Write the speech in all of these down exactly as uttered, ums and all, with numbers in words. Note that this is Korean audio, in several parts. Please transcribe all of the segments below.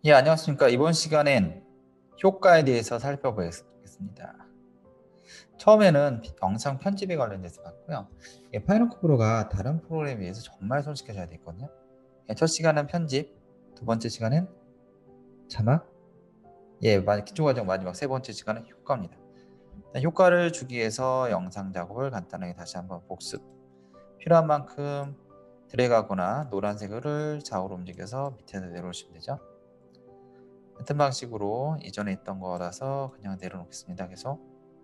예, 안녕하십니까. 이번 시간엔 효과에 대해서 살펴보겠습니다. 처음에는 영상 편집에 관련돼서 봤고요. 예, 파이널컷 프로가 다른 프로그램에 비해서 정말 손쉽게 잘 됐거든요. 예, 첫 시간은 편집, 두 번째 시간은 자막, 예, 기초 과정 마지막 세 번째 시간은 효과입니다. 효과를 주기 위해서 영상 작업을 간단하게 다시 한번 복습. 필요한 만큼 드래그하거나 노란색을 좌우로 움직여서 밑에서 내려오시면 되죠. 같은 방식으로 이전에 있던 거라서 그냥 내려놓겠습니다. 계속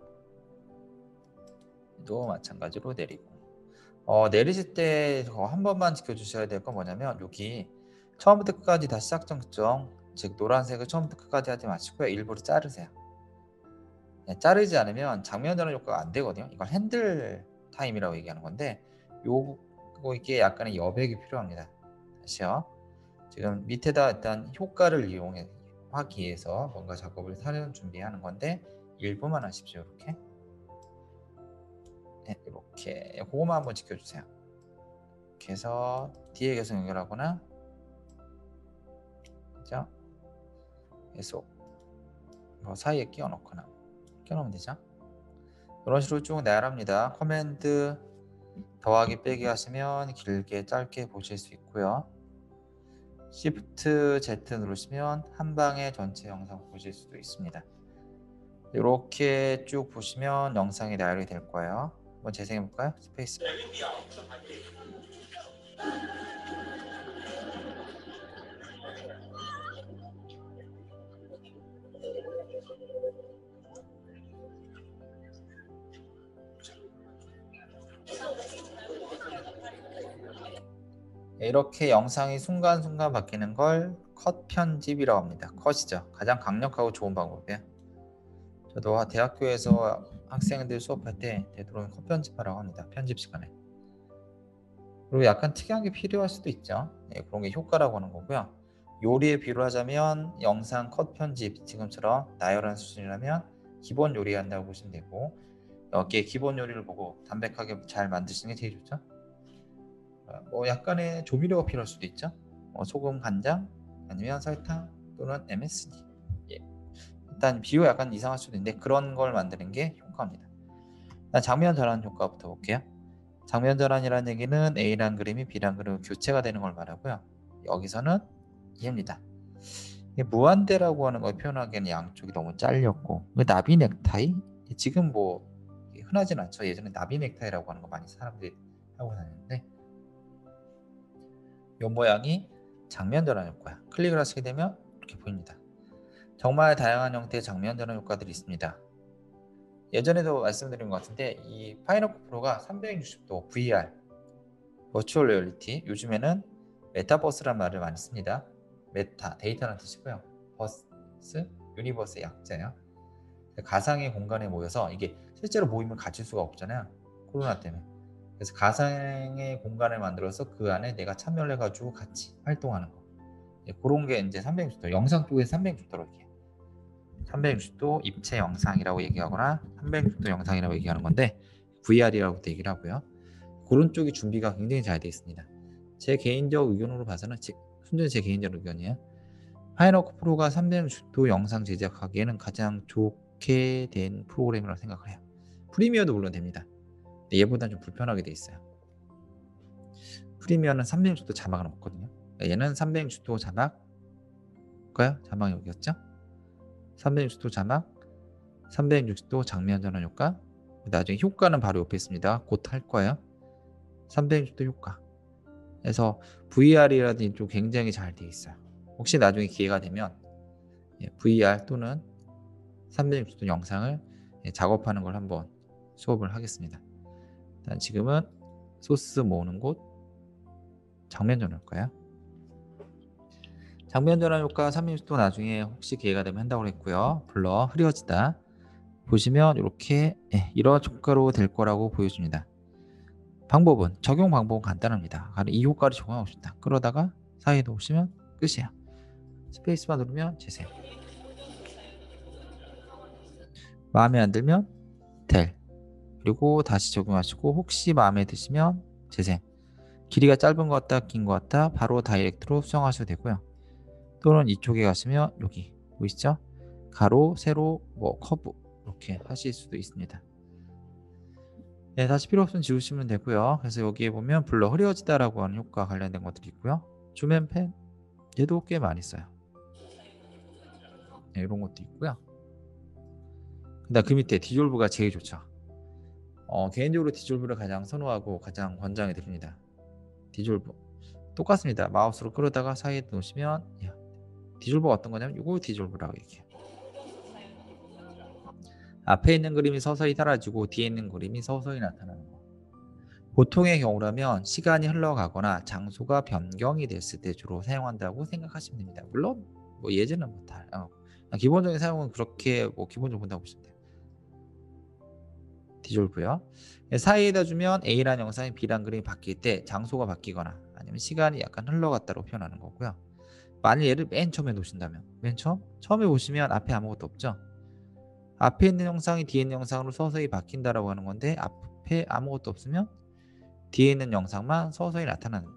또 마찬가지로 내리고 어, 내리실 때 한 번만 지켜주셔야 될 건 뭐냐면 여기 처음부터 끝까지 다 시작 정정, 즉 노란색을 처음부터 끝까지 하지 마시고요. 일부러 자르세요. 네, 자르지 않으면 장면 전환 효과가 안 되거든요. 이걸 핸들 타임이라고 얘기하는 건데 요거 이게 약간의 여백이 필요합니다. 다시요. 지금 밑에다 일단 효과를 이용해 하기 위해서 뭔가 작업을 사전 준비하는 건데 일부만 하십시오. 이렇게 네, 이렇게 그거만 한번 지켜주세요. 이렇게 해서 뒤에 계속 연결하거나 그죠? 계속 뭐 사이에 끼워 넣거나 끼워 넣으면 되죠. 이런 식으로 쭉 나열합니다. 커맨드 더하기 빼기 하시면 길게 짧게 보실 수 있고요. Shift Z 누르시면 한 방에 전체 영상 보실 수도 있습니다. 이렇게 쭉 보시면 영상이 나열이 될 거예요. 한번 재생해 볼까요? 스페이스. 이렇게 영상이 순간순간 바뀌는 걸 컷 편집이라고 합니다. 컷이죠. 가장 강력하고 좋은 방법이에요. 저도 대학교에서 학생들 수업할 때 되도록이면 컷 편집하라고 합니다. 편집 시간에. 그리고 약간 특이한 게 필요할 수도 있죠. 네, 그런 게 효과라고 하는 거고요. 요리에 비유하자면 영상 컷 편집 지금처럼 나열한 수준이라면 기본 요리 한다고 보시면 되고 여기에 기본 요리를 보고 담백하게 잘 만드시는 게 제일 좋죠. 뭐 약간의 조미료가 필요할 수도 있죠. 뭐 소금, 간장 아니면 설탕 또는 엠에스지. 예. 일단 비유가 약간 이상할 수도 있는데 그런 걸 만드는 게 효과입니다. 일단 장면 전환 효과부터 볼게요. 장면 전환이라는 얘기는 A란 그림이 B란 그림으로 교체가 되는 걸 말하고요. 여기서는 이해입니다. 무한대라고 하는 걸 표현하기에는 양쪽이 너무 잘렸고 나비 넥타이? 지금 뭐 흔하진 않죠. 예전에 나비 넥타이라고 하는 거 많이 사람들이 하고 다녔는데 이 모양이 장면 전환 효과야. 클릭을 하시게 되면 이렇게 보입니다. 정말 다양한 형태의 장면 전환 효과들이 있습니다. 예전에도 말씀드린 것 같은데 이 파이널컷 프로가 삼백육십 도 브이알 버추얼 리얼리티, 요즘에는 메타버스란 말을 많이 씁니다. 메타, 데이터라는 뜻이고요. 버스, 유니버스의 약자예요. 가상의 공간에 모여서 이게 실제로 모이면 갇힐 수가 없잖아요. 코로나 때문에. 그래서 가상의 공간을 만들어서 그 안에 내가 참여를 해가지고 같이 활동하는 거. 그런 게 이제 삼백육십 도, 영상 쪽에 삼백육십 도로 이렇게. 삼백육십 도 입체 영상이라고 얘기하거나 삼백육십 도 영상이라고 얘기하는 건데 브이알이라고도 얘기를 하고요. 그런 쪽이 준비가 굉장히 잘 되어 있습니다. 제 개인적 의견으로 봐서는 제, 순전히 제 개인적 의견이에요. 파이널컷 프로가 삼백육십 도 영상 제작하기에는 가장 좋게 된 프로그램이라고 생각을 해요. 프리미어도 물론 됩니다. 근데 얘보다는 좀 불편하게 되어 있어요. 프리미어는 삼백육십 도 자막은 없거든요. 얘는 삼백육십 도 자막 볼까요? 자막이 여기였죠? 삼백육십 도 자막, 삼백육십 도 장면 전환 효과, 나중에 효과는 바로 옆에 있습니다. 곧 할 거예요. 삼백육십 도 효과. 그래서 브이알이라든지 좀 굉장히 잘 되어 있어요. 혹시 나중에 기회가 되면 브이알 또는 삼백육십 도 영상을 작업하는 걸 한번 수업을 하겠습니다. 일단 지금은 소스 모으는 곳 장면 전환 효과요. 장면 전환 효과 삼백육십 도 나중에 혹시 기회가 되면 한다고 했고요. 블러 흐려지다 보시면 이렇게 이런 효과로 될 거라고 보여줍니다. 방법은 적용 방법은 간단합니다. 이 효과를 적용하고 싶다. 그러다가 사이에 놓으시면 끝이에요. 스페이스바 누르면 재생. 마음에 안 들면 텔. 그리고 다시 적용하시고 혹시 마음에 드시면 재생. 길이가 짧은 것 같다, 긴 것 같다 바로 다이렉트로 수정하셔도 되고요. 또는 이쪽에 가시면 여기 보이시죠? 가로, 세로, 뭐 커브 이렇게 하실 수도 있습니다. 네, 다시 필요 없으면 지우시면 되고요. 그래서 여기에 보면 블러 흐려지다라고 하는 효과 관련된 것들이 있고요. 줌앤팬 얘도 꽤 많이 써요. 네, 이런 것도 있고요. 그다음 그 밑에 디졸브가 제일 좋죠. 어, 개인적으로 디졸브를 가장 선호하고 가장 권장해 드립니다. 디졸브 똑같습니다. 마우스로 끌어다가 사이에 놓으시면 야, 디졸브가 어떤 거냐면 이거 디졸브라고 얘기해요. 앞에 있는 그림이 서서히 사라지고 뒤에 있는 그림이 서서히 나타나는 거. 보통의 경우라면 시간이 흘러가거나 장소가 변경이 됐을 때 주로 사용한다고 생각하시면 됩니다. 물론 뭐 예제는 뭐 다, 어, 기본적인 사용은 그렇게 뭐 기본적으로 본다고 보시면 돼요. 디졸브요. 사이에다 주면 A라는 영상이 B라는 그림이 바뀔 때 장소가 바뀌거나 아니면 시간이 약간 흘러갔다고 표현하는 거고요. 만일 얘를 맨 처음에 놓으신다면 맨 처음? 처음에 보시면 앞에 아무것도 없죠. 앞에 있는 영상이 뒤에 있는 영상으로 서서히 바뀐다라고 하는 건데 앞에 아무것도 없으면 뒤에 있는 영상만 서서히 나타나는,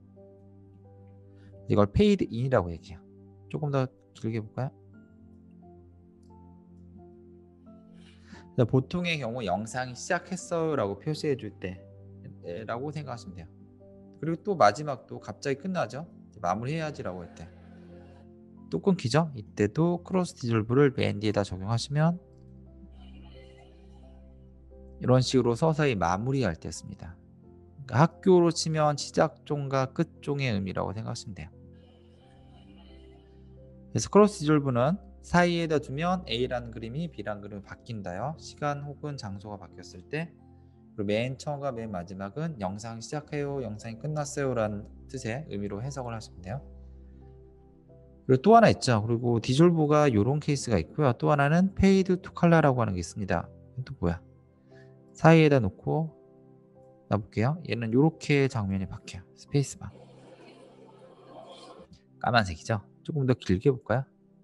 이걸 페이드 인이라고 얘기해요. 조금 더 길게 볼까요? 보통의 경우 영상이 시작했어요 라고 표시해 줄 때라고 생각하시면 돼요. 그리고 또 마지막도 갑자기 끝나죠. 마무리해야지 라고 할 때 또 끊기죠. 이때도 크로스 디졸브를 맨 뒤에다 적용하시면 이런 식으로 서서히 마무리할 때 씁니다. 그러니까 학교로 치면 시작종과 끝종의 의미라고 생각하시면 돼요. 그래서 크로스 디졸브는 사이에다 두면 A라는 그림이 B라는 그림이 바뀐다요. 시간 혹은 장소가 바뀌었을 때. 그리고 맨 처음과 맨 마지막은 영상 시작해요, 영상이 끝났어요 라는 뜻의 의미로 해석을 하시면 돼요. 그리고 또 하나 있죠. 그리고 디졸브가 이런 케이스가 있고요. 또 하나는 페이드 투 컬러라고 하는 게 있습니다. 또 뭐야? 사이에다 놓고 놔볼게요. 얘는 이렇게 장면이 바뀌어요. 스페이스바. 까만색이죠. 조금 더 길게 볼까요?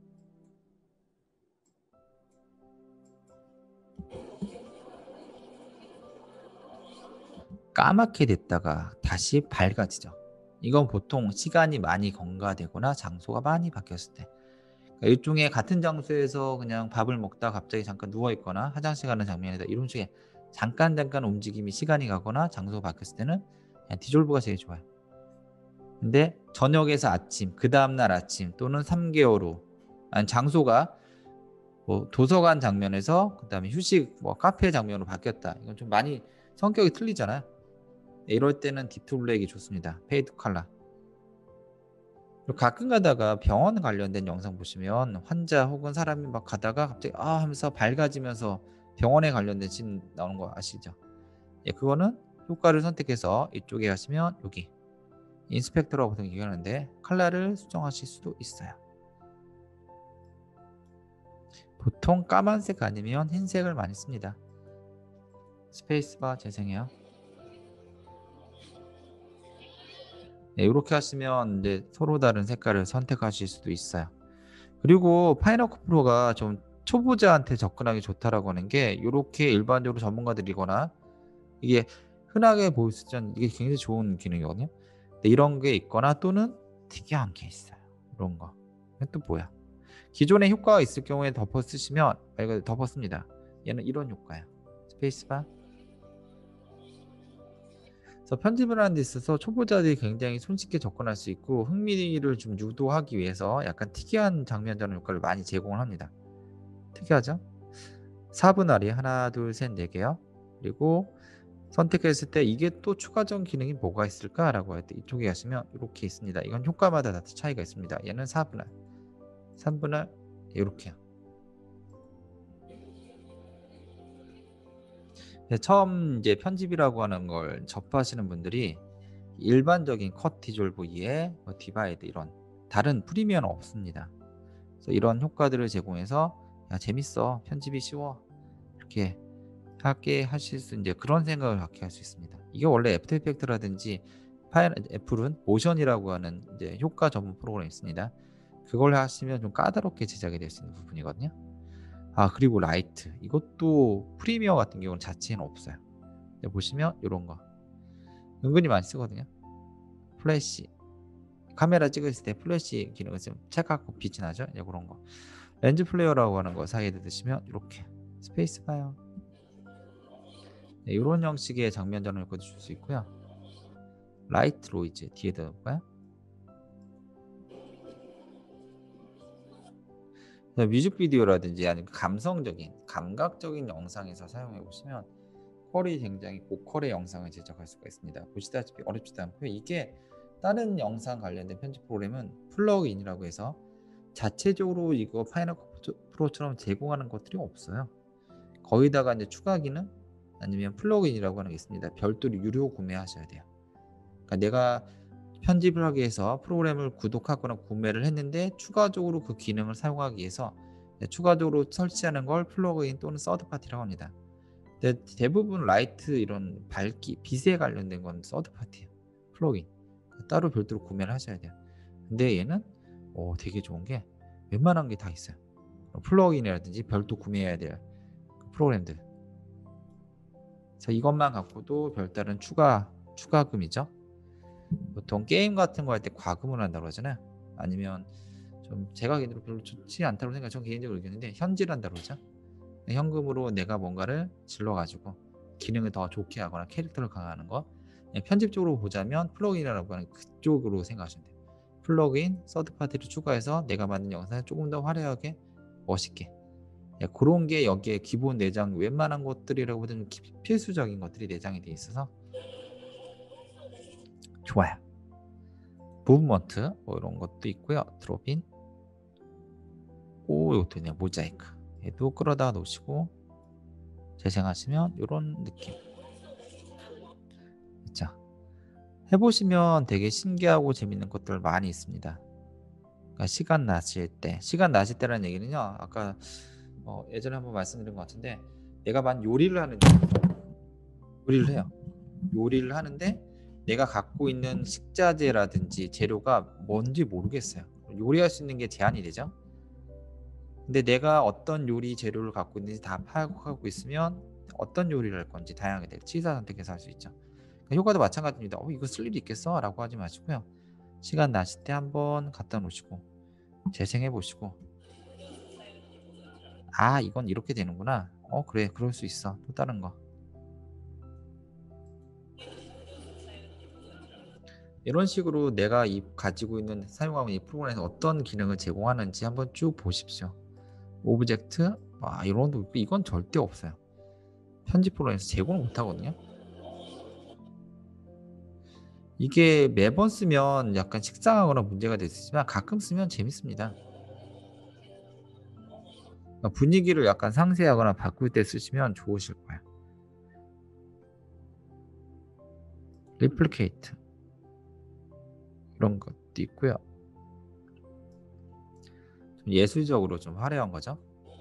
까맣게 됐다가 다시 밝아지죠. 이건 보통 시간이 많이 경과되거나 장소가 많이 바뀌었을 때, 그러니까 일종의 같은 장소에서 그냥 밥을 먹다 갑자기 잠깐 누워있거나 화장실 가는 장면이다 이런 식의 잠깐 잠깐 움직임이 시간이 가거나 장소가 바뀌었을 때는 그냥 디졸브가 제일 좋아요. 근데 저녁에서 아침, 그 다음날 아침 또는 삼 개월 후, 아니 장소가 뭐 도서관 장면에서 그 다음에 휴식 뭐 카페 장면으로 바뀌었다, 이건 좀 많이 성격이 틀리잖아요. 이럴 때는 딥투 블랙이 좋습니다. 페이드 컬러. 가끔 가다가 병원 관련된 영상 보시면 환자 혹은 사람이 막 가다가 갑자기 아 하면서 밝아지면서 병원에 관련된 씬 나오는 거 아시죠? 예, 그거는 효과를 선택해서 이쪽에 가시면 여기 인스펙터라고 보통 얘기하는데 컬러를 수정하실 수도 있어요. 보통 까만색 아니면 흰색을 많이 씁니다. 스페이스바 재생해요. 네, 이렇게 하시면 이제 서로 다른 색깔을 선택하실 수도 있어요. 그리고 파이널컷 프로가 좀 초보자한테 접근하기 좋다라고 하는 게 이렇게 일반적으로 전문가들이거나 이게 흔하게 보일 수 있는 이게 굉장히 좋은 기능이거든요. 근데 이런 게 있거나 또는 특이한 게 있어요. 이런 거. 이건 또 뭐야? 기존에 효과가 있을 경우에 덮어 쓰시면 아, 이거 덮어 씁니다. 얘는 이런 효과야. 스페이스바. 그래서 편집을 하는 데 있어서 초보자들이 굉장히 손쉽게 접근할 수 있고 흥미를 좀 유도하기 위해서 약간 특이한 장면 전환 효과를 많이 제공을 합니다. 특이하죠? 사 분할이 하나, 둘, 셋, 네 개요. 그리고 선택했을 때 이게 또 추가적인 기능이 뭐가 있을까라고 할 때 이쪽에 가시면 이렇게 있습니다. 이건 효과마다 다 차이가 있습니다. 얘는 사 분할, 삼 분할 이렇게요. 처음 이제 편집이라고 하는 걸 접하시는 분들이 일반적인 컷 디졸브 이에 뭐 디바이드 이런 다른 프리미어는 없습니다. 그래서 이런 효과들을 제공해서 야 재밌어, 편집이 쉬워, 이렇게 하게 하실 수 이제 그런 생각을 갖게 할 수 있습니다. 이게 원래 애프터 이펙트라든지 파일 애플은 모션이라고 하는 이제 효과 전문 프로그램이 있습니다. 그걸 하시면 좀 까다롭게 제작이 될 수 있는 부분이거든요. 아 그리고 라이트 이것도 프리미어 같은 경우는 자체는 없어요. 보시면 이런 거 은근히 많이 쓰거든요. 플래시 카메라 찍으실 때 플래시 기능을 좀 찰칵 빛이 나죠. 예, 그런 거. 렌즈 플레이어라고 하는 거 사이에 두시면 이렇게 스페이스 바요. 네, 이런 형식의 장면 전환 효과도 줄 수 있고요. 라이트 로이즈 뒤에다 놓을까요? 뮤직비디오라든지 아니면 감성적인 감각적인 영상에서 사용해 보시면 퀄이 굉장히 고퀄의 영상을 제작할 수가 있습니다. 보시다시피 어렵지도 않고요. 이게 다른 영상 관련된 편집 프로그램은 플러그인이라고 해서 자체적으로 이거 파이널 컷 프로처럼 제공하는 것들이 없어요. 거기다가 이제 추가 기능 아니면 플러그인이라고 하는 게 있습니다. 별도로 유료 구매하셔야 돼요. 그러니까 내가 편집을 하기 위해서 프로그램을 구독하거나 구매를 했는데 추가적으로 그 기능을 사용하기 위해서 추가적으로 설치하는 걸 플러그인 또는 서드파티라고 합니다. 근데 대부분 라이트 이런 밝기, 빛에 관련된 건 서드파티예요. 플러그인. 따로 별도로 구매를 하셔야 돼요. 근데 얘는 오, 되게 좋은 게 웬만한 게 다 있어요. 플러그인이라든지 별도 구매해야 될 프로그램들. 그래서 이것만 갖고도 별다른 추가 추가금이죠. 보통 게임 같은 거 할 때 과금을 한다고 하잖아요. 아니면 좀 제가 개인적으로 별로 좋지 않다고 생각해요. 저는 개인적으로 의견인데 현질한다고 그러죠. 현금으로 내가 뭔가를 질러가지고 기능을 더 좋게 하거나 캐릭터를 강화하는 거. 편집적으로 보자면 플러그인이라고 하는 그쪽으로 생각하시면 돼요. 플러그인, 서드파티를 추가해서 내가 만든 영상을 조금 더 화려하게 멋있게 그런 게 여기에 기본 내장 웬만한 것들이라고 보면 필수적인 것들이 내장이 되어 있어서 좋아요. 무브먼트 뭐 이런 것도 있고요. 드롭인 오 이것도 있네요. 모자이크 얘도 끌어다 놓으시고 재생하시면 이런 느낌. 자, 해보시면 되게 신기하고 재밌는 것들 많이 있습니다. 그러니까 시간 나실 때 시간 나실 때라는 얘기는요. 아까 어, 예전에 한번 말씀드린 것 같은데 내가 만 요리를 하는데 요리를 해요. 요리를 하는데 내가 갖고 있는 식자재라든지 재료가 뭔지 모르겠어요. 요리할 수 있는 게 제한이 되죠. 근데 내가 어떤 요리 재료를 갖고 있는지 다 파악하고 있으면 어떤 요리를 할 건지 다양하게 될 취사 선택해서 할 수 있죠. 그러니까 효과도 마찬가지입니다. 어, 이거 쓸 일이 있겠어? 라고 하지 마시고요. 시간 나실 때 한번 갖다 놓으시고 재생해 보시고 아 이건 이렇게 되는구나. 어 그래 그럴 수 있어. 또 다른 거 이런 식으로 내가 이 가지고 있는 사용하고 있는 이 프로그램에서 어떤 기능을 제공하는지 한번 쭉 보십시오. 오브젝트 아 이런 것도 있고 이건 절대 없어요. 편집 프로그램에서 제공을 못 하거든요. 이게 매번 쓰면 약간 식상하거나 문제가 될 수 있지만 가끔 쓰면 재밌습니다. 그러니까 분위기를 약간 상쇄하거나 바꿀 때 쓰시면 좋으실 거예요. 리플리케이트 이런 것도 있고요. 좀 예술적으로 좀 화려한 거죠.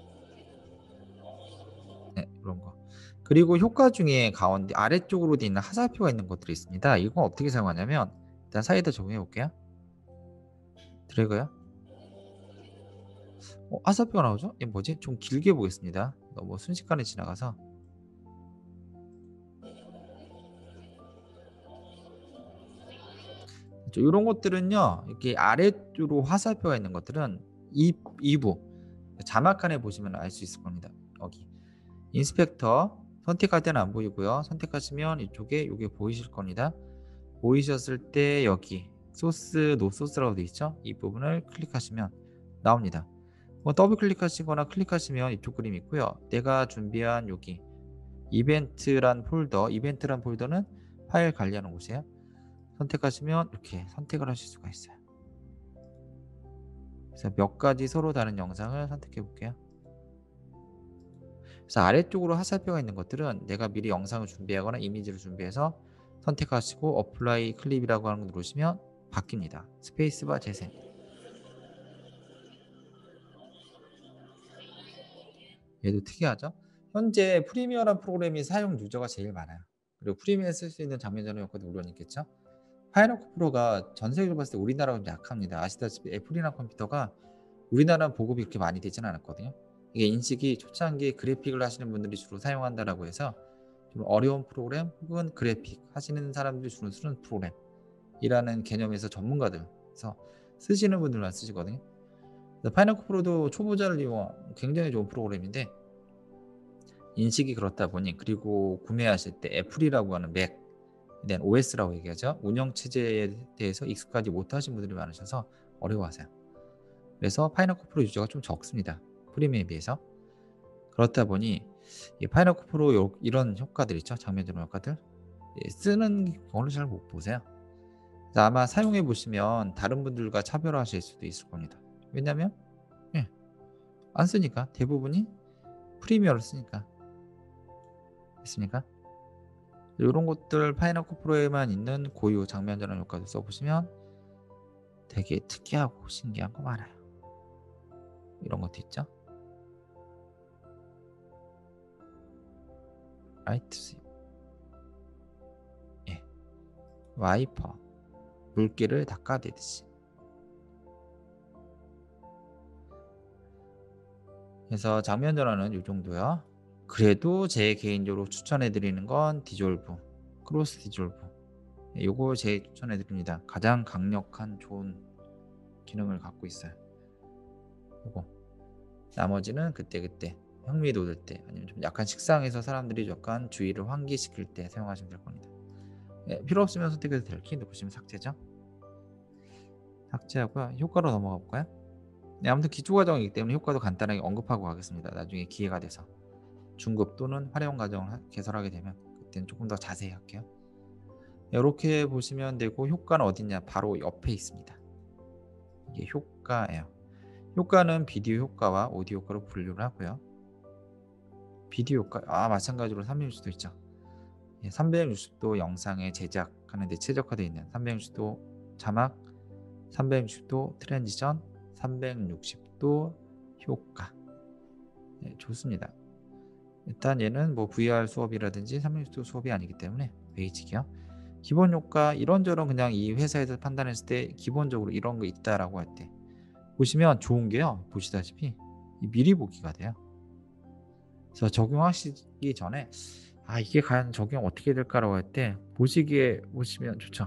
네, 이런 거. 그리고 효과 중에 가운데 아래쪽으로 되어 있는 화살표가 있는 것들이 있습니다. 이건 어떻게 사용하냐면 일단 사이에다 적용해 볼게요. 드래그요. 어, 화살표가 나오죠? 이게 뭐지? 좀 길게 보겠습니다. 너무 순식간에 지나가서 이런 것들은요. 이렇게 아래쪽으로 화살표가 있는 것들은 이, 이 부 자막칸에 보시면 알 수 있을 겁니다. 여기 인스펙터 선택할 때는 안 보이고요. 선택하시면 이쪽에 이게 보이실 겁니다. 보이셨을 때 여기 소스 노 소스라고 되어 있죠. 이 부분을 클릭하시면 나옵니다. 뭐 더블 클릭하시거나 클릭하시면 이쪽 그림이 있고요. 내가 준비한 여기 이벤트란 폴더 이벤트란 폴더는 파일 관리하는 곳이에요. 선택하시면 이렇게 선택을 하실 수가 있어요. 그래서 몇 가지 서로 다른 영상을 선택해 볼게요. 그래서 아래쪽으로 화살표가 있는 것들은 내가 미리 영상을 준비하거나 이미지를 준비해서 선택하시고 어플라이 클립이라고 하는 거 누르시면 바뀝니다. 스페이스바 재생. 얘도 특이하죠? 현재 프리미어란 프로그램이 사용 유저가 제일 많아요. 그리고 프리미어에 쓸 수 있는 장면 전환 효과도 물론 있겠죠? 파이널 컷 프로가 전 세계로 봤을 때 우리나라가 좀 약합니다. 아시다시피 애플이나 컴퓨터가 우리나라 보급이 그렇게 많이 되지는 않았거든요. 이게 인식이 초창기에 그래픽을 하시는 분들이 주로 사용한다라고 해서 좀 어려운 프로그램 혹은 그래픽 하시는 사람들이 주로 쓰는 프로그램이라는 개념에서 전문가들 그래서 쓰시는 분들만 쓰시거든요. 파이널 프로도 초보자를 위한 굉장히 좋은 프로그램인데 인식이 그렇다 보니, 그리고 구매하실 때 애플이라고 하는 맥, then 오에스라고 얘기하죠. 운영체제에 대해서 익숙하지 못하신 분들이 많으셔서 어려워하세요. 그래서 파이널 프로 유저가 좀 적습니다. 프리미엄에 비해서. 그렇다 보니 이 파이널 프로 요, 이런 효과들 있죠. 장면 전환 효과들 예, 쓰는 경우를 잘 못 보세요. 그래서 아마 사용해 보시면 다른 분들과 차별화하실 수도 있을 겁니다. 왜냐면 예, 안 쓰니까. 대부분이 프리미어를 쓰니까. 됐습니까? 이런 것들 파이널 프로에만 있는 고유 장면 전환 효과도 써보시면 되게 특이하고 신기한 거 많아요. 이런 것도 있죠. 라이트 스윕, 예, 와이퍼, 물기를 닦아내듯이. 그래서 장면 전환은 이 정도요. 그래도 제 개인적으로 추천해 드리는 건 디졸브, 크로스 디졸브. 요거 제 추천해 드립니다. 가장 강력한 좋은 기능을 갖고 있어요. 요거. 나머지는 그때그때 흥미 돋을 때, 아니면 좀 약간 식상해서 사람들이 약간 주의를 환기시킬 때 사용하시면 될 겁니다. 예, 필요 없으면 선택해도 될 키 누르시면 삭제죠. 삭제하고요. 효과로 넘어가 볼까요? 네, 아무튼 기초 과정이기 때문에 효과도 간단하게 언급하고 가겠습니다. 나중에 기회가 돼서 중급 또는 활용 과정을 개설하게 되면 그때는 조금 더 자세히 할게요. 이렇게 보시면 되고, 효과는 어딨냐? 바로 옆에 있습니다. 이게 효과예요. 효과는 비디오 효과와 오디오 효과로 분류를 하고요. 비디오 효과, 아 마찬가지로 삼백육십 도 있죠. 예, 삼백육십 도 영상에 제작하는데 최적화되어 있는 삼백육십 도 자막, 삼백육십 도 트랜지션, 삼백육십 도 효과. 네, 좋습니다. 일단 얘는 뭐 브이알 수업이라든지 삼백육십 도 수업이 아니기 때문에 베이직이요. 기본 효과 이런저런 그냥 이 회사에서 판단했을 때 기본적으로 이런 거 있다라고 할 때 보시면 좋은 게요. 보시다시피 미리 보기가 돼요. 그래서 적용하시기 전에 아 이게 과연 적용 어떻게 될까라고 할 때 보시기에 보시면 좋죠.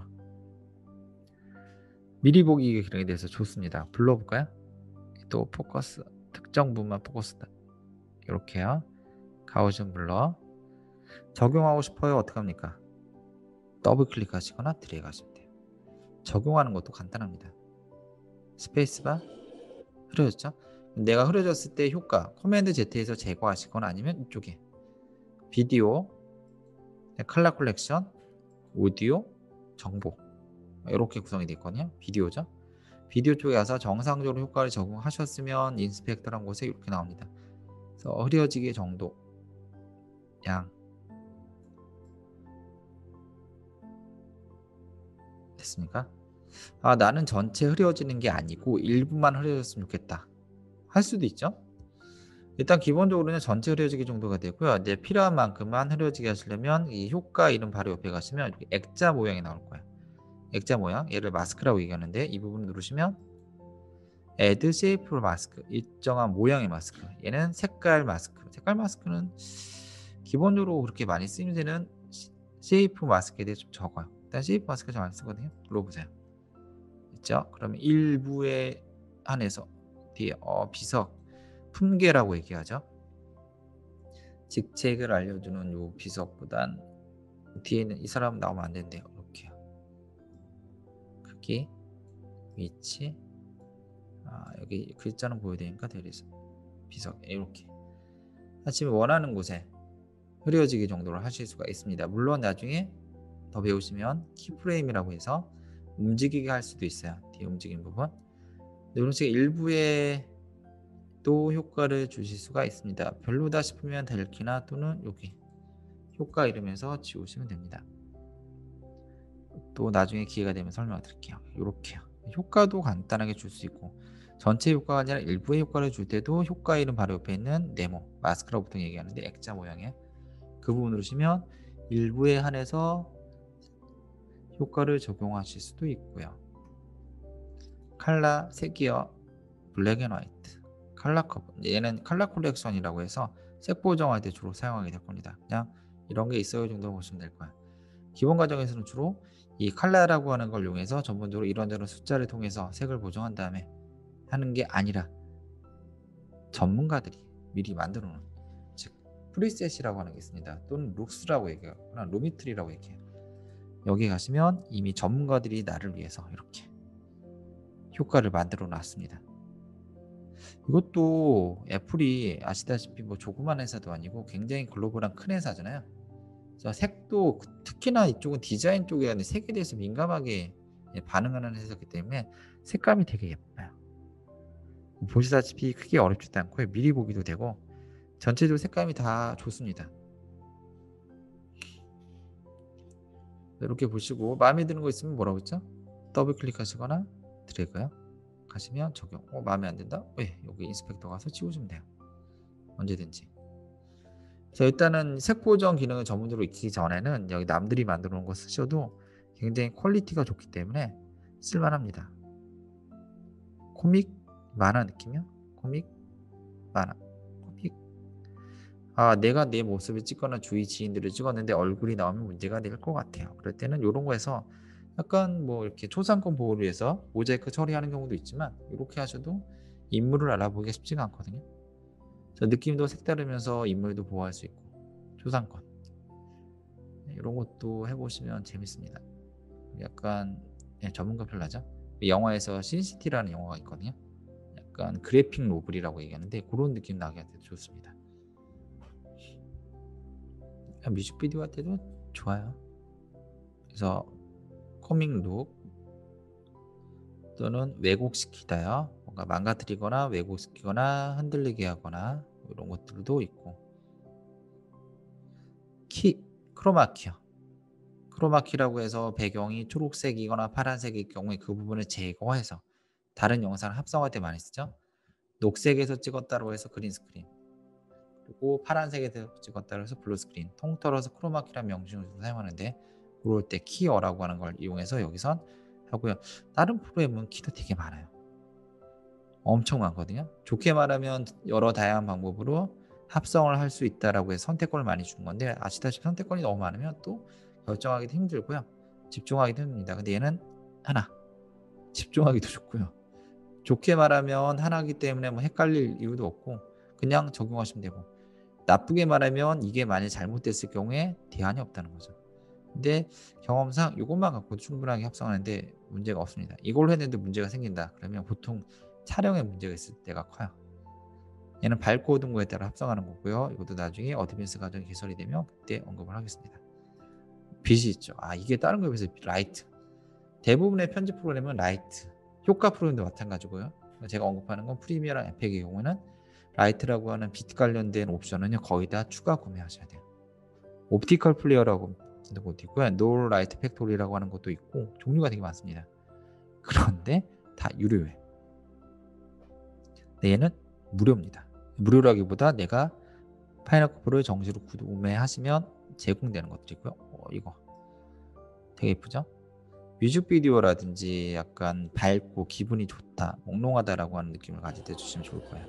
미리 보기 기능에 대해서 좋습니다. 불러볼까요? 또 포커스, 특정 부분만 포커스다. 이렇게요. 가우션 블러. 적용하고 싶어요. 어떻게 합니까? 더블 클릭하시거나 드래그 하시면 돼요. 적용하는 것도 간단합니다. 스페이스바. 흐려졌죠? 내가 흐려졌을 때 효과 커맨드 Z에서 제거하시거나, 아니면 이쪽에 비디오, 컬러 컬렉션, 오디오, 정보, 이렇게 구성이 되어 있거든요. 비디오죠. 비디오 쪽에 가서 정상적으로 효과를 적용하셨으면 인스펙터란 곳에 이렇게 나옵니다. 그래서 흐려지기 정도, 양, 됐습니까? 아 나는 전체 흐려지는 게 아니고 일부만 흐려졌으면 좋겠다 할 수도 있죠. 일단 기본적으로는 전체 흐려지기 정도가 되고요. 이제 필요한 만큼만 흐려지게 하시려면 이 효과 이름 바로 옆에 가시면 이렇게 액자 모양이 나올 거예요. 액자 모양, 얘를 마스크라고 얘기하는데, 이 부분을 누르시면 Add Shape 마스크, 일정한 모양의 마스크. 얘는 색깔 마스크. 색깔 마스크는 기본적으로 그렇게 많이 쓰이는 쉐이프 마스크에 대해 좀 적어요. 일단 쉐이프 마스크 잘 안 쓰거든요. 눌러보세요. 있죠? 그러면 일부에 한해서 뒤에 어, 비석, 품계라고 얘기하죠. 직책을 알려주는 요 비석보단 뒤에는 이 사람 나오면 안 된대요. 이렇게요. 크기, 위치, 아, 여기 글자는 보여야 되니까 대리석, 비석 이렇게 하시면 원하는 곳에 흐려지기 정도로 하실 수가 있습니다. 물론 나중에 더 배우시면 키프레임이라고 해서 움직이게 할 수도 있어요. 뒤에 움직이는 부분. 이런 식의 일부에 또 효과를 주실 수가 있습니다. 별로다 싶으면 델키나 또는 여기 효과 이름에서 지우시면 됩니다. 또 나중에 기회가 되면 설명을 드릴게요. 이렇게요. 효과도 간단하게 줄 수 있고, 전체 효과가 아니라 일부의 효과를 줄 때도 효과 이름 바로 옆에 있는 네모, 마스크라고 보통 얘기하는데 액자 모양의 그 부분 누르시면 일부에 한해서 효과를 적용하실 수도 있고요. 칼라, 색이요, 블랙 앤 화이트, 칼라 커버. 얘는 칼라 컬렉션이라고 해서 색 보정할 때 주로 사용하게 될 겁니다. 그냥 이런 게 있어요 정도 보시면 될 거예요. 기본 과정에서는 주로 이 칼라라고 하는 걸 이용해서 전문적으로 이런저런 숫자를 통해서 색을 보정한 다음에 하는 게 아니라 전문가들이 미리 만들어 놓은, 즉 프리셋이라고 하는 게 있습니다. 또는 룩스라고 얘기하거나 루미트리라고 얘기해요. 여기 가시면 이미 전문가들이 나를 위해서 이렇게 효과를 만들어 놨습니다. 이것도 애플이 아시다시피 뭐 조그만 회사도 아니고 굉장히 글로벌한 큰 회사잖아요. 그래서 색도 특히나 이쪽은 디자인 쪽에 대한 색에 대해서 민감하게 반응하는 회사이기 때문에 색감이 되게 예뻐요. 보시다시피 크게 어렵지도 않고 미리 보기도 되고 전체적으로 색감이 다 좋습니다. 이렇게 보시고 마음에 드는 거 있으면 뭐라고 했죠? 더블 클릭하시거나 드래그요. 가시면 적용. 어, 마음에 안 든다? 네, 여기 인스펙터 가서 지워주면 돼요. 언제든지. 자, 일단은 색 보정 기능을 전문적으로 익히기 전에는 여기 남들이 만들어 놓은 거 쓰셔도 굉장히 퀄리티가 좋기 때문에 쓸만합니다. 코믹 만화 느낌이요? 코믹 만화. 코믹. 아, 내가 내 모습을 찍거나 주위 지인들을 찍었는데 얼굴이 나오면 문제가 될 것 같아요. 그럴 때는 이런 거에서 약간 뭐 이렇게 초상권 보호를 위해서 모자이크 처리하는 경우도 있지만 이렇게 하셔도 인물을 알아보기가 쉽지가 않거든요. 느낌도 색다르면서 인물도 보호할 수 있고 초상권 이런 것도 해보시면 재밌습니다. 약간 네, 전문가 필요하죠. 영화에서 신시티라는 영화가 있거든요. 약간 그래픽 노블이라고 얘기하는데 그런 느낌 나게 할 때도 좋습니다. 뮤직비디오 할 때도 좋아요. 그래서 코믹룩 또는 왜곡시키다요. 뭔가 망가뜨리거나 왜곡시키거나 흔들리게 하거나 이런 것들도 있고, 키, 크로마키요. 크로마키라고 해서 배경이 초록색이거나 파란색일 경우에 그 부분을 제거해서 다른 영상을 합성할 때 많이 쓰죠. 녹색에서 찍었다고 해서 그린스크린, 그리고 파란색에서 찍었다고 해서 블루스크린, 통틀어서 크로마키라는 명칭을 사용하는데 그럴 때 키어라고 하는 걸 이용해서 여기선 하고요. 다른 프로그램은 키도 되게 많아요. 엄청 많거든요. 좋게 말하면 여러 다양한 방법으로 합성을 할 수 있다라고 해서 선택권을 많이 주는 건데 아시다시피 선택권이 너무 많으면 또 결정하기도 힘들고요. 집중하기도 힘듭니다. 근데 얘는 하나, 집중하기도 좋고요. 좋게 말하면 하나이기 때문에 뭐 헷갈릴 이유도 없고 그냥 적용하시면 되고, 나쁘게 말하면 이게 만약 잘못됐을 경우에 대안이 없다는 거죠. 근데 경험상 이것만 갖고 충분하게 합성하는데 문제가 없습니다. 이걸로 했는데 문제가 생긴다 그러면 보통 촬영에 문제가 있을 때가 커요. 얘는 밝고 어두운 거에 따라 합성하는 거고요. 이것도 나중에 어드밴스 과정이 개설이 되면 그때 언급을 하겠습니다. 빛이 있죠. 아, 이게 다른 거에 비해서 라이트. 대부분의 편집 프로그램은 라이트. 효과 프로그램도 마찬가지고요. 제가 언급하는 건 프리미어랑 에펙의 경우는 라이트라고 하는 빛 관련된 옵션은요 거의 다 추가 구매하셔야 돼요. 옵티컬 플레이어라고 하는 것도 있고요. 노 라이트 팩토리라고 하는 것도 있고 종류가 되게 많습니다. 그런데 다 유료예요. 근데 얘는 무료입니다. 무료라기보다 내가 파이널 컷프로를 정식으로 구매하시면 제공되는 것들이고요. 어, 이거 되게 예쁘죠? 뮤직비디오라든지 약간 밝고 기분이 좋다, 몽롱하다라고 하는 느낌을 가질 때 주시면 좋을 거예요.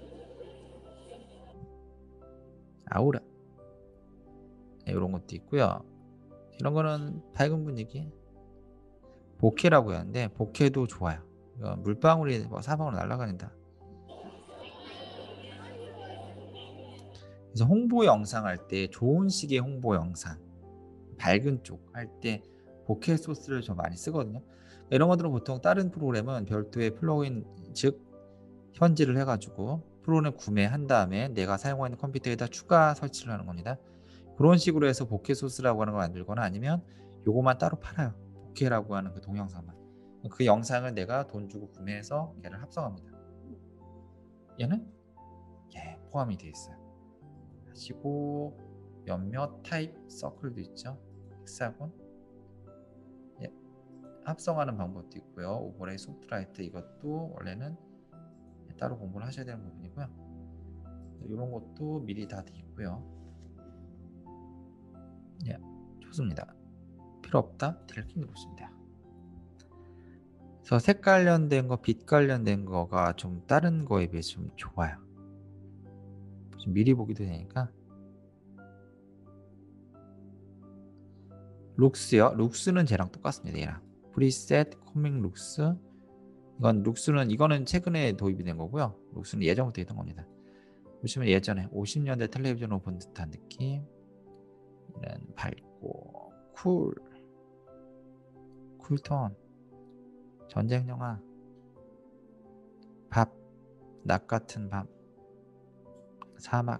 아우라 네, 이런 것도 있고요. 이런 거는 밝은 분위기, 보케라고 하는데 보케도 좋아요. 물방울이 뭐 사방으로 날아다닌다. 그래서 홍보 영상 할 때 좋은 식의 홍보 영상, 밝은 쪽 할 때 보케 소스를 좀 많이 쓰거든요. 이런 것들은 보통 다른 프로그램은 별도의 플러그인, 즉 현지를 해가지고 프로그램 구매한 다음에 내가 사용하는 컴퓨터에다 추가 설치를 하는 겁니다. 그런 식으로 해서 보케 소스라고 하는 걸 만들거나 아니면 요거만 따로 팔아요. 보케라고 하는 그 동영상만. 그 영상을 내가 돈 주고 구매해서 걔를 합성합니다. 얘는 예, 포함이 되어 있어요. 하시고 몇몇 타입 서클도 있죠. 헥사곤. 예, 합성하는 방법도 있고요. 오버레이 소프트라이트 이것도 원래는 따로 공부를 하셔야 되는 부분이고요. 이런 것도 미리 다 돼 있고요. 예, 좋습니다. 필요 없다? 딜킹 누르시면 돼요. 그래서 색 관련된 거, 빛 관련된 거가 좀 다른 거에 비해 좀 좋아요. 좀 미리 보기도 되니까 룩스요. 룩스는 쟤랑 똑같습니다. 얘랑 프리셋 코믹 룩스. 이건 룩스는 이거는 최근에 도입이 된 거고요. 룩스는 예전부터 있던 겁니다. 보시면 예전에 오십 년대 텔레비전으로 본 듯한 느낌. 얘는 밝고 쿨 쿨톤 전쟁 영화 밥 낮 같은 밤 사막.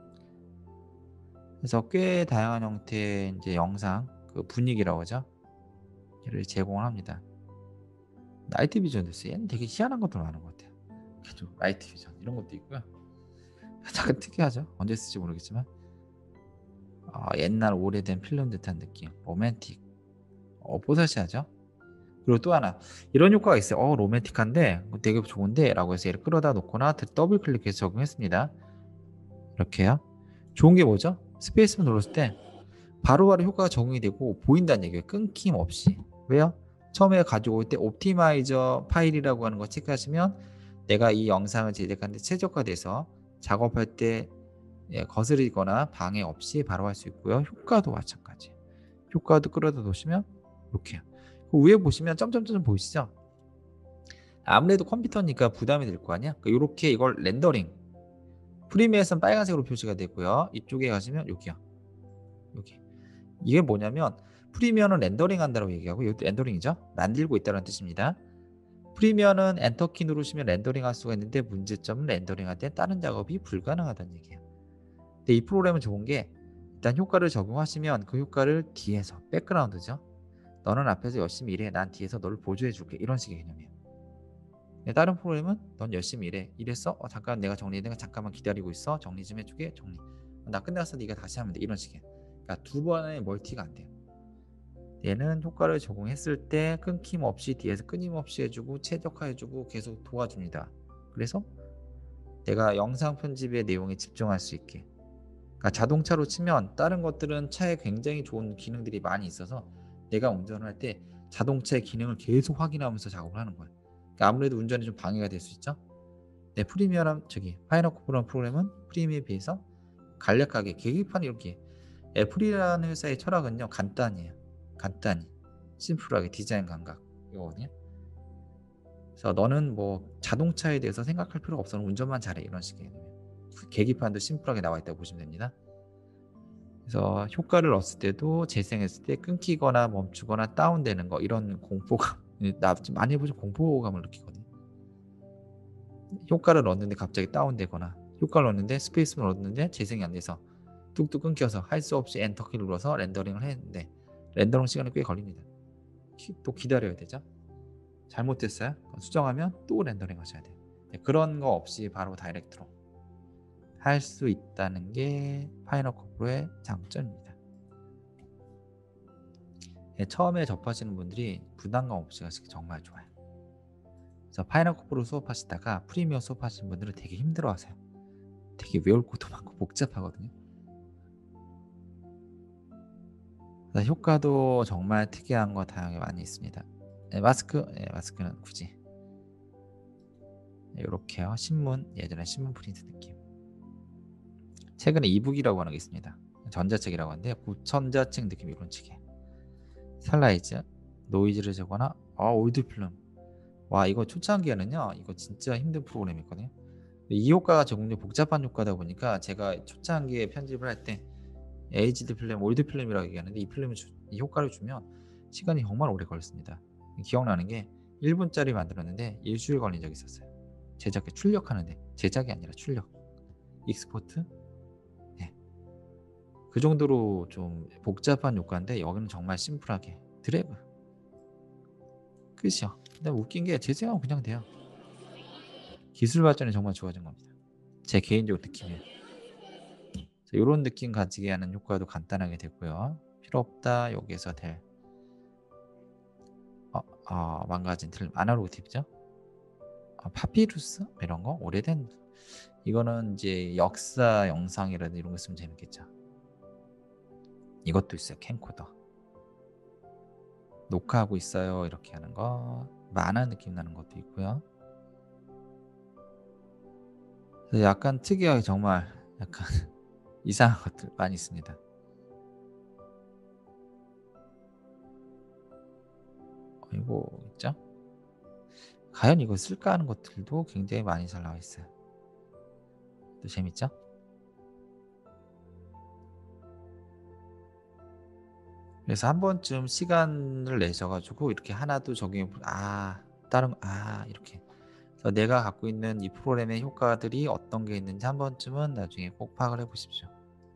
그래서 꽤 다양한 형태의 이제 영상 그 분위기라고 하죠. 를 제공을 합니다. 나이트 비전도 있어요. 얘는 되게 희한한 것도 많은 것 같아요. 좀 나이트 비전 이런 것도 있고요. 약간 특이하죠. 언제 쓸지 모르겠지만 어, 옛날 오래된 필름 듯한 느낌. 로맨틱. 어, 뽀사시하죠. 그리고 또 하나 이런 효과가 있어요. 어 로맨틱한데 되게 좋은데 라고 해서 얘를 끌어다 놓거나 더블 클릭해서 적용했습니다. 이렇게요. 좋은 게 뭐죠? 스페이스만 눌렀을 때 바로바로 효과가 적용이 되고 보인다는 얘기예요. 끊김없이. 왜요? 처음에 가지고 올 때 옵티마이저 파일이라고 하는 거 체크하시면 내가 이 영상을 제작하는데 최적화돼서 작업할 때 예, 거스르거나 방해 없이 바로 할 수 있고요. 효과도 마찬가지. 효과도 끌어다 놓으시면 이렇게요. 그 위에 보시면 점점점 보이시죠? 아무래도 컴퓨터니까 부담이 될 거 아니야? 이렇게 이걸 렌더링. 프리미어에서는 빨간색으로 표시가 되고요. 이쪽에 가시면 여기요. 여기. 이게 뭐냐면 프리미어는 렌더링 한다고 얘기하고 이것도 렌더링이죠. 만들고 있다는 뜻입니다. 프리미어는 엔터키 누르시면 렌더링 할 수가 있는데 문제점은 렌더링 할 때 다른 작업이 불가능하다는 얘기예요. 근데 이 프로그램은 좋은 게 일단 효과를 적용하시면 그 효과를 뒤에서 백그라운드죠. 너는 앞에서 열심히 일해. 난 뒤에서 너를 보조해 줄게. 이런 식의 개념이에요. 다른 프로그램은 넌 열심히 일해. 이랬어? 어, 잠깐 내가 정리해야 잠깐만 기다리고 있어. 정리 좀 해주게. 정리. 나 끝났어. 네가 다시 하면 돼. 이런 식이에요. 그러니까 두 번의 멀티가 안 돼요. 얘는 효과를 적용했을 때 끊김없이 뒤에서 끊임없이 해주고 최적화해주고 계속 도와줍니다. 그래서 내가 영상 편집의 내용에 집중할 수 있게. 그러니까 자동차로 치면 다른 것들은 차에 굉장히 좋은 기능들이 많이 있어서 내가 운전을 할 때 자동차의 기능을 계속 확인하면서 작업을 하는 거예요. 그러니까 아무래도 운전에 좀 방해가 될 수 있죠. 네, 프리미어랑 저기 파이널 컷프로라는 프로그램은 프리미어에 비해서 간략하게 계기판이 이렇게 애플이라는 회사의 철학은요 간단해요. 간단히 심플하게 디자인 감각 이거거든요. 그래서 너는 뭐 자동차에 대해서 생각할 필요가 없어. 운전만 잘해. 이런 식의 계기판도 심플하게 나와 있다고 보시면 됩니다. 그래서 효과를 넣었을 때도 재생했을 때 끊기거나 멈추거나 다운되는 거 이런 공포감 나 많이 보죠. 공포감을 느끼거든요. 효과를 넣었는데 갑자기 다운되거나 효과를 넣었는데 스페이스만 넣었는데 재생이 안 돼서 뚝뚝 끊겨서 할 수 없이 엔터키 눌러서 렌더링을 했는데 렌더링 시간이 꽤 걸립니다. 기, 또 기다려야 되죠. 잘못됐어요? 수정하면 또 렌더링 하셔야 돼요. 그런 거 없이 바로 다이렉트로 할 수 있다는 게 파이널 컷 프로의 장점입니다. 네, 처음에 접하시는 분들이 부담감 없이 하시기 정말 좋아요. 그래서 파이널 컷 프로 수업하시다가 프리미어 수업하시는 분들은 되게 힘들어하세요. 되게 외울 것도 많고 복잡하거든요. 효과도 정말 특이한 거 다양하게 많이 있습니다. 네, 마스크, 네, 마스크는 굳이 이렇게요. 신문, 예전에 신문 프린트 느낌. 최근에 이북이라고 하는 게 있습니다. 전자책이라고 하는데 고전자책 느낌 이런 책이에요. 슬라이즈, 노이즈를 제거나 아 올드 필름. 와 이거 초창기에는요 이거 진짜 힘든 프로그램이었거든요. 이 효과가 적응된 복잡한 효과다 보니까 제가 초창기에 편집을 할 때 에이지드 필름, 올드 필름이라고 얘기하는데 이 필름을 주, 이 효과를 주면 시간이 정말 오래 걸렸습니다. 기억나는 게 일 분짜리 만들었는데 일주일 걸린 적이 있었어요. 제작에 출력하는데 제작이 아니라 출력. 익스포트? 네. 그 정도로 좀 복잡한 효과인데 여기는 정말 심플하게 드래그 끝이요. 근데 웃긴 게 재생하면 그냥 돼요. 기술 발전이 정말 좋아진 겁니다. 제 개인적으로 느낌이에요. 이런 느낌 가지게 하는 효과도 간단하게 되고요. 필요 없다 여기에서 될 어, 어, 망가진 틀 아날로그 팁이죠. 어, 파피루스 이런 거 오래된 이거는 이제 역사 영상이라든지 이런 거 쓰면 재밌겠죠. 이것도 있어요. 캠코더 녹화하고 있어요 이렇게 하는 거 만화 느낌 나는 것도 있고요. 약간 특이하게 정말 약간 이상한 것들 많이 있습니다. 그리고 있죠. 과연 이거 쓸까 하는 것들도 굉장히 많이 잘 나와 있어요. 또 재밌죠? 그래서 한 번쯤 시간을 내셔 가지고 이렇게 하나도 적용해 보 아 다른 아 이렇게. 그래서 내가 갖고 있는 이 프로그램의 효과들이 어떤 게 있는지 한 번쯤은 나중에 꼭 파악을 해 보십시오.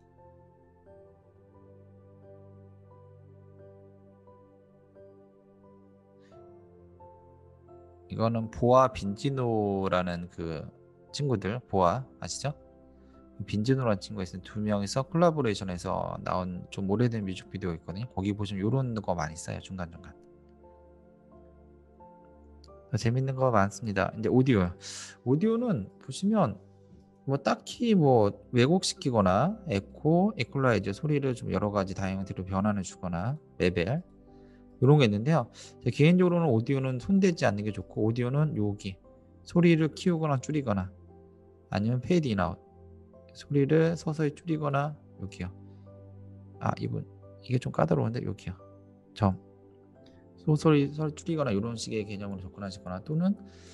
이거는 보아 빈지노라는 그 친구들 보아 아시죠? 빈지노라는 친구가 있어요. 두 명이서 콜라보레이션해서 나온 좀 오래된 뮤직비디오가 있거든요. 거기 보시면 요런 거 많이 써요. 중간중간. 재밌는 거 많습니다. 이제 오디오요. 오디오는 보시면 뭐 딱히 뭐 왜곡시키거나 에코, 에퀄라이저 소리를 좀 여러 가지 다양형태로 변환해 주거나 레벨 요런 게 있는데요. 제 개인적으로는 오디오는 손대지 않는 게 좋고 오디오는 여기 소리를 키우거나 줄이거나 아니면 페이드 인 아웃 소리를 서서히 줄이거나 여기요. 아 이분 이게 좀 까다로운데 여기요. 점 소소리 소리 줄이거나 이런 식의 개념으로 접근하시거나 또는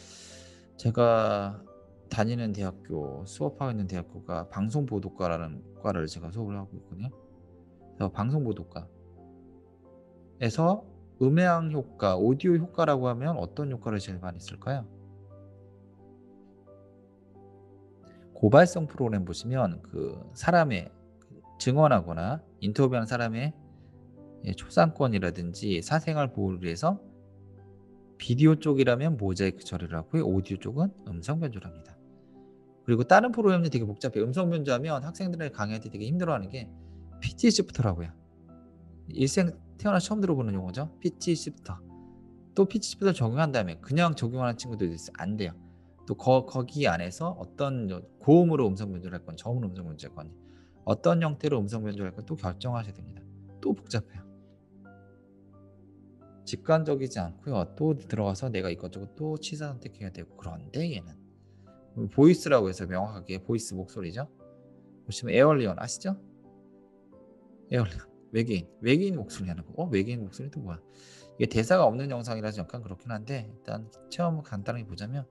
제가 다니는 대학교 수업하고 있는 대학교가 방송보도과라는 과를 제가 수업을 하고 있거든요. 그래서 방송보도과에서 음향 효과, 오디오 효과라고 하면 어떤 효과를 제일 많이 쓸까요? 고발성 프로그램 보시면 그 사람의 증언하거나 인터뷰하는 사람의 초상권이라든지 사생활 보호를 위해서 비디오 쪽이라면 모자이크 처리를 하고요. 오디오 쪽은 음성 변조를 합니다. 그리고 다른 프로그램이 되게 복잡해요. 음성 변조하면 학생들의 강의할 때 되게 힘들어하는 게 피치 시프터라고요. 일생 태어나서 처음 들어보는 용어죠. 피치 시프터. 또 피치 시프터를 적용한 다음에 그냥 적용하는 친구들도 있어요. 안 돼요. 또 거, 거기 안에서 어떤 고음으로 음성 변조를 할 건, 저음으로 음성 변조를 할 건, 어떤 형태로 음성 변조를 할 건 또 결정하셔야 됩니다. 또 복잡해요. 직관적이지 않고요. 또 들어가서 내가 이것저것 또 취사 선택해야 되고 그런데 얘는 보이스라고 해서 명확하게 보이스 목소리죠. 보시면 에얼리언 아시죠? 에얼리언 외계인 외계인 목소리 하는 거. 어 외계인 목소리도 뭐야? 이게 대사가 없는 영상이라서 약간 그렇긴 한데 일단 체험을 간단하게 보자면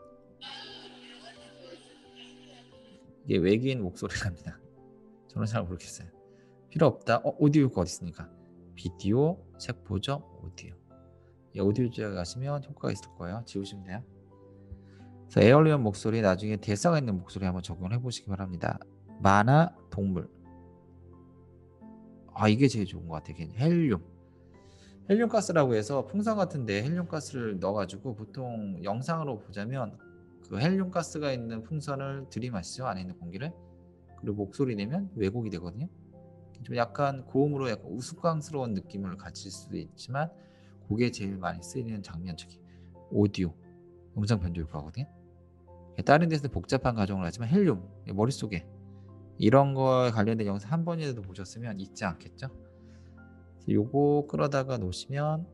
이게 외계인 목소리랍니다. 저는 잘 모르겠어요. 필요 없다. 어 오디오 효과 어디 있습니까? 비디오, 책 보정, 오디오. 이 오디오 지역에 가시면 효과가 있을 거예요. 지우시면 돼요. 그래서 에얼리언 목소리 나중에 대사가 있는 목소리 한번 적용을 해보시기 바랍니다. 만화, 동물. 아 이게 제일 좋은 것 같아요. 헬륨. 헬륨 가스라고 해서 풍선 같은데 헬륨 가스를 넣어가지고 보통 영상으로 보자면 그 헬륨 가스가 있는 풍선을 들이마시죠. 안에 있는 공기를. 그리고 목소리 내면 왜곡이 되거든요. 좀 약간 고음으로 약간 우스꽝스러운 느낌을 가질 수도 있지만 그게 제일 많이 쓰이는 장면 저기 오디오 음성 변조 효과거든요. 다른 데서는 복잡한 가정을 하지만 헬륨 머릿속에 이런 거에 관련된 영상 한 번이라도 보셨으면 잊지 않겠죠. 요거 끌어다가 놓으시면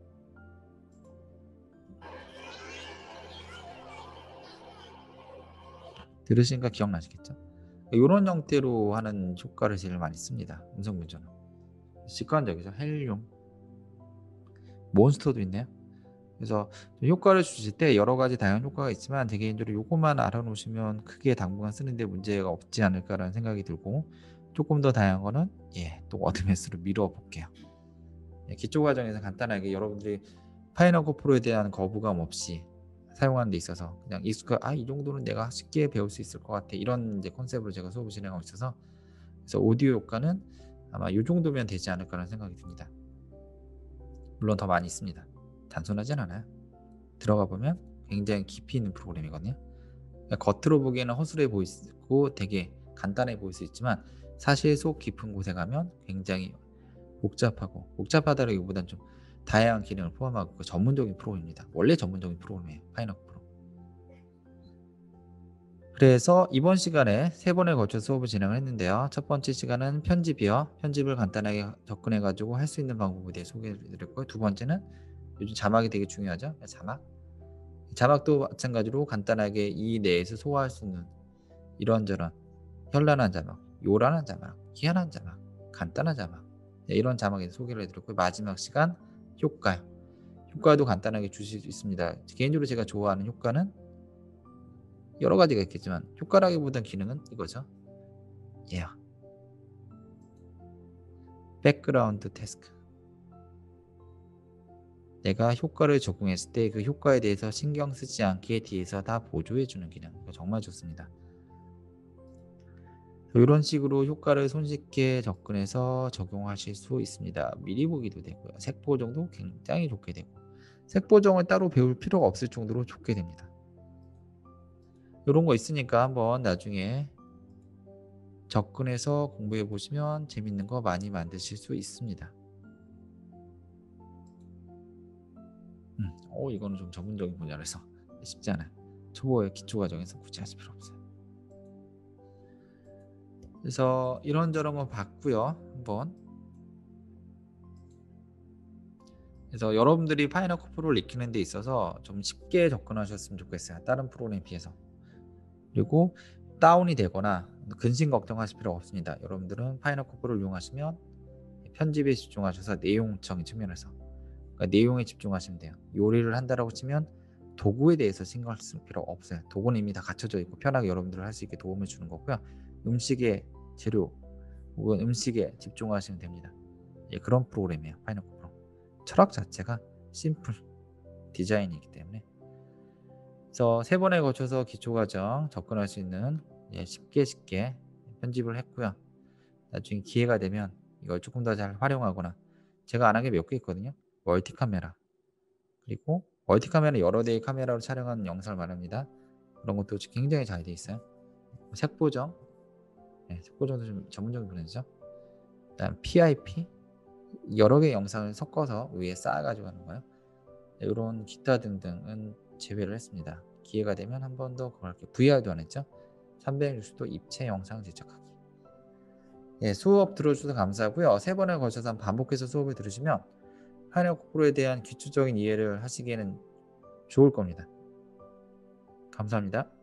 들으시니까 기억나시겠죠. 이런 형태로 하는 효과를 제일 많이 씁니다. 음성 변조는 직관적이죠. 헬륨 몬스터도 있네요. 그래서 효과를 주실 때 여러 가지 다양한 효과가 있지만 제 개인적으로 요것만 알아놓으시면 크게 당분간 쓰는데 문제가 없지 않을까라는 생각이 들고 조금 더 다양한 거는 예, 또 어드밴스로 미뤄 볼게요. 예, 기초 과정에서 간단하게 여러분들이 파이널 컷 프로에 대한 거부감 없이 사용하는 데 있어서 그냥 익숙한 아이 정도는 내가 쉽게 배울 수 있을 것 같아 이런 이제 컨셉으로 제가 수업을 진행하고 있어서 그래서 오디오 효과는 아마 이 정도면 되지 않을까라는 생각이 듭니다. 물론 더 많이 있습니다. 단순하진 않아요. 들어가 보면 굉장히 깊이 있는 프로그램이거든요. 그러니까 겉으로 보기에는 허술해 보이고 되게 간단해 보일 수 있지만 사실 속 깊은 곳에 가면 굉장히 복잡하고 복잡하다기보다는 좀 다양한 기능을 포함하고 전문적인 프로입니다. 원래 전문적인 프로그램이에요. 파이널 프로. 그래서 이번 시간에 세 번에 걸쳐 수업을 진행을 했는데요. 첫 번째 시간은 편집이요. 편집을 간단하게 접근해 가지고 할 수 있는 방법에 대해 소개해 드렸고요. 두 번째는 요즘 자막이 되게 중요하죠. 자막. 자막도 마찬가지로 간단하게 이 내에서 소화할 수 있는 이런저런 현란한 자막, 요란한 자막, 희한한 자막, 간단한 자막 네, 이런 자막에 대해서 소개를 해드렸고요. 마지막 시간 효과요. 효과도 간단하게 주실 수 있습니다. 개인적으로 제가 좋아하는 효과는 여러 가지가 있겠지만 효과라기보단 기능은 이거죠. 예. 백그라운드 태스크. 내가 효과를 적용했을 때 그 효과에 대해서 신경 쓰지 않게 뒤에서 다 보조해 주는 기능. 이거 정말 좋습니다. 이런 식으로 효과를 손쉽게 접근해서 적용하실 수 있습니다. 미리 보기도 되고요. 색 보정도 굉장히 좋게 되고 색 보정을 따로 배울 필요가 없을 정도로 좋게 됩니다. 이런 거 있으니까 한번 나중에 접근해서 공부해 보시면 재밌는 거 많이 만드실 수 있습니다. 음, 어 이거는 좀 전문적인 분야라서 쉽지 않아요. 초보의 기초 과정에서 굳이 하실 필요 없어요. 그래서 이런저런 거 봤고요. 한번. 그래서 여러분들이 파이널 컷 프로를 익히는 데 있어서 좀 쉽게 접근하셨으면 좋겠어요. 다른 프로그램에 비해서. 그리고 다운이 되거나 근심 걱정하실 필요가 없습니다. 여러분들은 파이널 컷 프로를 이용하시면 편집에 집중하셔서 내용적인 측면에서 그러니까 내용에 집중하시면 돼요. 요리를 한다라고 치면 도구에 대해서 신경 쓸 필요가 없어요. 도구는 이미 다 갖춰져 있고 편하게 여러분들 할 수 있게 도움을 주는 거고요. 음식의 재료 혹은 음식에 집중하시면 됩니다. 예, 그런 프로그램이에요. 파이널 컷 프로. 철학 자체가 심플 디자인이기 때문에 그래서 세 번에 거쳐서 기초 과정 접근할 수 있는 예, 쉽게 쉽게 편집을 했고요. 나중에 기회가 되면 이걸 조금 더 잘 활용하거나 제가 안 한 게 몇 개 있거든요. 멀티 카메라 그리고 멀티 카메라 여러 대의 카메라로 촬영하는 영상을 말합니다. 그런 것도 굉장히 잘 돼 있어요. 색 보정, 네, 색 보정도 좀 전문적인 분야죠. 그다음 피아이피 여러 개의 영상을 섞어서 위에 쌓아가지고 하는 거예요. 이런 기타 등등은 제외를 했습니다. 기회가 되면 한 번 더 그걸 할게요. 브이알도 안 했죠. 삼백육십 도 입체 영상 제작하기. 예, 수업 들어주셔서 감사하고요. 세 번에 걸쳐서 반복해서 수업을 들으시면 파이널 컷 프로에 대한 기초적인 이해를 하시기에는 좋을 겁니다. 감사합니다.